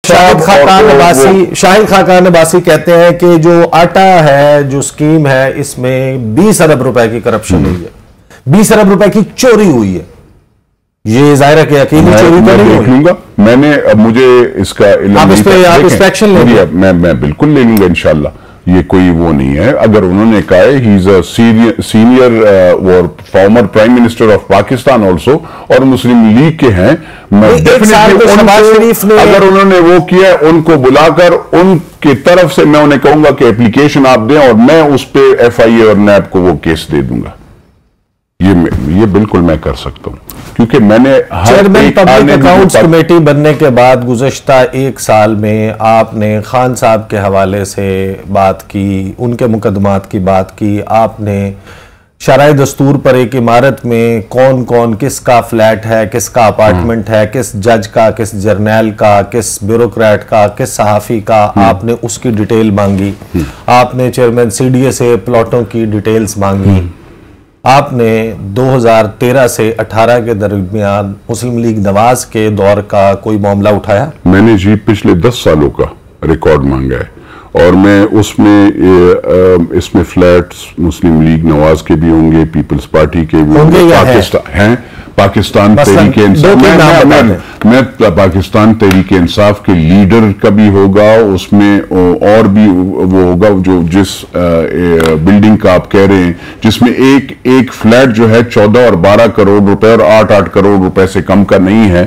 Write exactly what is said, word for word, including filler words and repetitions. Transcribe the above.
शाहिद खाकान अब्बासी शाहिद खाकान अब्बासी कहते हैं कि जो आटा है, जो स्कीम है, इसमें बीस अरब रुपए की करप्शन हुई है, बीस अरब रुपए की चोरी हुई है। ये जाहिर है कि अकेली चोरी तो नहीं लूंगा मैंने, अब मुझे इसका आप इस पे आप इंस्पेक्शन लेंगे? मैं मैं बिल्कुल ले लूंगा इंशाल्लाह। ये कोई वो नहीं है। अगर उन्होंने कहा है ही इज अ सीनियर सीनियर और former prime minister of Pakistan also और मुस्लिम लीग के हैं, मैं डेफिनेटली उनको, अगर उन्होंने वो किया उनको बुलाकर उनकी तरफ से मैं उन्हें कहूंगा कि एप्लीकेशन आप दें और मैं उस पर एफ आई ए और नैब को वो केस दे दूंगा। ये ये बिल्कुल मैं कर सकता हूं, क्योंकि मैंने चेयरमैन पब्लिक अकाउंट्स कमेटी बनने के बाद गुज़श्ता एक साल में आपने खान साहब के हवाले से बात की, उनके मुकदमात की बात की, आपने शराय दस्तूर पर एक इमारत में कौन कौन किसका फ्लैट है, किसका अपार्टमेंट है, किस जज का, किस जर्नैल का, किस ब्यूरोक्रेट का, किस सहाफ़ी का, आपने उसकी डिटेल मांगी। आपने चेयरमैन सी डी ए से प्लॉटों की डिटेल्स मांगी। आपने दो हज़ार तेरह से अठारह के दरमियान मुस्लिम लीग नवाज के दौर का कोई मामला उठाया? मैंने जी पिछले दस सालों का रिकॉर्ड मांगा है और मैं उसमें इसमें फ्लैट्स मुस्लिम लीग नवाज के भी होंगे, पीपल्स पार्टी के भी होंगे, पाकिस्तान हैं, पाकिस्तान तहरीक इंसाफ, मैं, मैं, मैं पाकिस्तान तहरीक इंसाफ के लीडर का भी होगा, उसमें और भी वो होगा जो जिस बिल्डिंग का आप कह रहे हैं, जिसमें एक एक फ्लैट जो है चौदह और बारह करोड़ रुपए और आठ आठ करोड़ रुपए से कम का नहीं है।